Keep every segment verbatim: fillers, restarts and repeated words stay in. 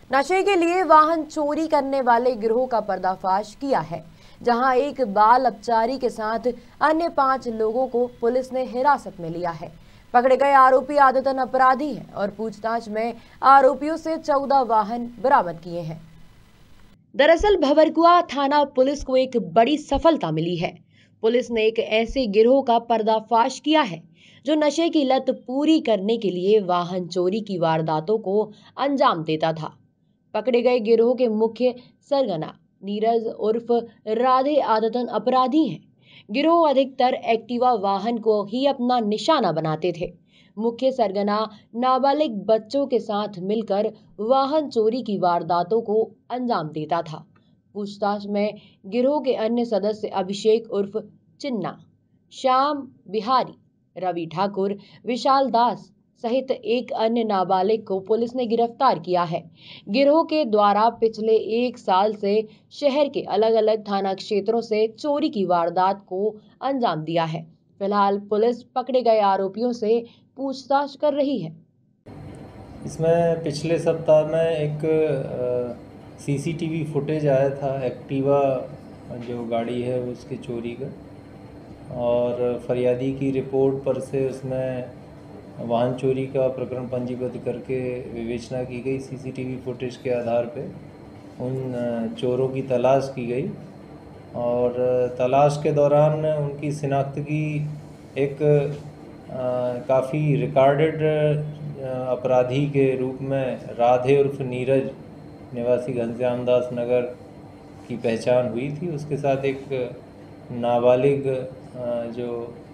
नशे के लिए वाहन चोरी करने वाले गिरोह का पर्दाफाश किया है, जहां एक बाल अपचारी के साथ अन्य पांच लोगों को पुलिस ने हिरासत में लिया है। पकड़े गए आरोपी आदतन अपराधी हैं और पूछताछ में आरोपियों से चौदह वाहन बरामद किए हैं। दरअसल भंवरकुआ थाना पुलिस को एक बड़ी सफलता मिली है। पुलिस ने एक ऐसे गिरोह का पर्दाफाश किया है जो नशे की लत पूरी करने के लिए वाहन चोरी की वारदातों को अंजाम देता था। पकड़े गए गिरोह के मुख्य सरगना नीरज उर्फ राधे आदतन अपराधी हैं। गिरोह अधिकतर एक्टिवा वाहन को ही अपना निशाना बनाते थे। मुख्य सरगना नाबालिग बच्चों के साथ मिलकर वाहन चोरी की वारदातों को अंजाम देता था। पूछताछ में गिरोह के अन्य सदस्य अभिषेक उर्फ चिन्ना, श्याम बिहारी, रवि ठाकुर, विशाल दास सहित एक अन्य नाबालिग को पुलिस ने गिरफ्तार किया है। गिरोह के द्वारा पिछले एक साल से शहर के अलग अलग थाना क्षेत्रों से चोरी की वारदात को अंजाम दिया है। फिलहाल पुलिस पकड़े गए आरोपियों से पूछताछ कर रही है। इसमें पिछले सप्ताह में एक सीसीटीवी फुटेज आया था एक्टिवा जो गाड़ी है उसकी चोरी का, और फरियादी की रिपोर्ट पर से उसमें वाहन चोरी का प्रकरण पंजीबद्ध करके विवेचना की गई। सीसीटीवी फुटेज के आधार पे उन चोरों की तलाश की गई और तलाश के दौरान उनकी शिनाख्त की एक काफ़ी रिकॉर्डेड अपराधी के रूप में राधे उर्फ नीरज निवासी घनश्याम दास नगर की पहचान हुई थी। उसके साथ एक नाबालिग जो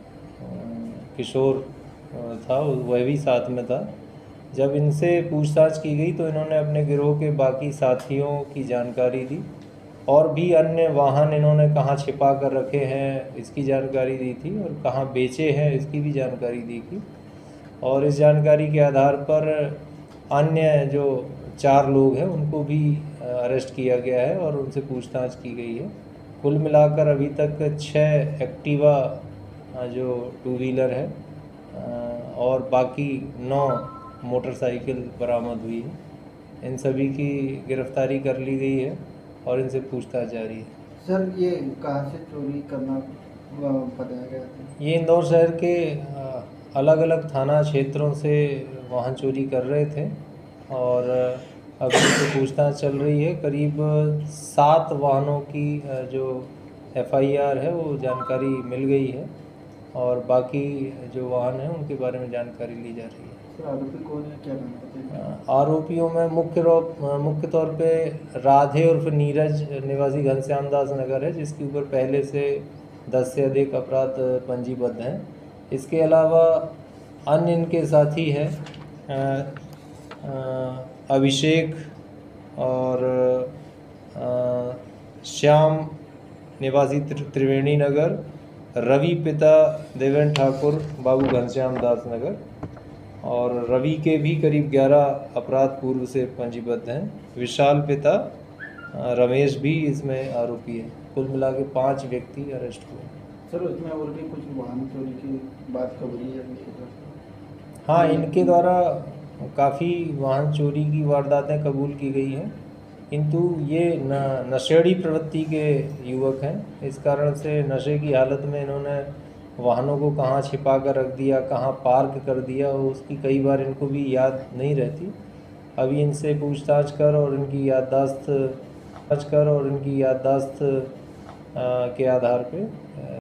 किशोर था वह भी साथ में था। जब इनसे पूछताछ की गई तो इन्होंने अपने गिरोह के बाकी साथियों की जानकारी दी और भी अन्य वाहन इन्होंने कहाँ छिपा कर रखे हैं इसकी जानकारी दी थी और कहाँ बेचे हैं इसकी भी जानकारी दी थी। और इस जानकारी के आधार पर अन्य जो चार लोग हैं उनको भी अरेस्ट किया गया है और उनसे पूछताछ की गई है। कुल मिलाकर अभी तक छः एक्टिवा जो टू व्हीलर है और बाकी नौ मोटरसाइकिल बरामद हुई है। इन सभी की गिरफ्तारी कर ली गई है और इनसे पूछताछ जारी है। सर, ये कहाँ से चोरी करना बताया गया था? ये इंदौर शहर के अलग अलग थाना क्षेत्रों से वाहन चोरी कर रहे थे और अभी से पूछताछ चल रही है। करीब सात वाहनों की जो एफआईआर है वो जानकारी मिल गई है और बाकी जो वाहन हैं उनके बारे में जानकारी ली जा रही है। सर, आरोपी कौन है, क्या नाम? आरोपियों में मुख्य मुख्य तौर पे राधे उर्फ नीरज निवासी घनश्याम दास नगर है, जिसके ऊपर पहले से दस से अधिक अपराध पंजीबद्ध हैं। इसके अलावा अन्य इनके साथी हैं अभिषेक और श्याम निवासी त्रिवेणी नगर, रवि पिता देवेंद्र ठाकुर बाबू घनश्याम दास नगर, और रवि के भी करीब ग्यारह अपराध पूर्व से पंजीबद्ध हैं। विशाल पिता रमेश भी इसमें आरोपी है। कुल मिला के पाँच व्यक्ति अरेस्ट हुए। सर, उसमें और भी कुछ वाहन चोरी की बात कबूली है? हाँ, इनके द्वारा काफ़ी वाहन चोरी की वारदातें कबूल की गई हैं, किंतु ये न नशेड़ी प्रवृत्ति के युवक हैं। इस कारण से नशे की हालत में इन्होंने वाहनों को कहाँ छिपा कर रख दिया, कहाँ पार्क कर दिया, उसकी कई बार इनको भी याद नहीं रहती। अभी इनसे पूछताछ कर और इनकी याददाश्त कर और इनकी याददाश्त के आधार पे